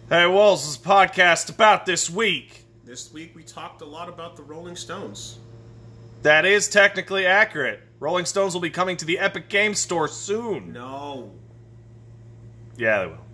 Hey, Wolves, this is a podcast about this week. This week we talked a lot about the Rolling Stones. That is technically accurate. Rolling Stones will be coming to the Epic Games Store soon. No. Yeah, they will.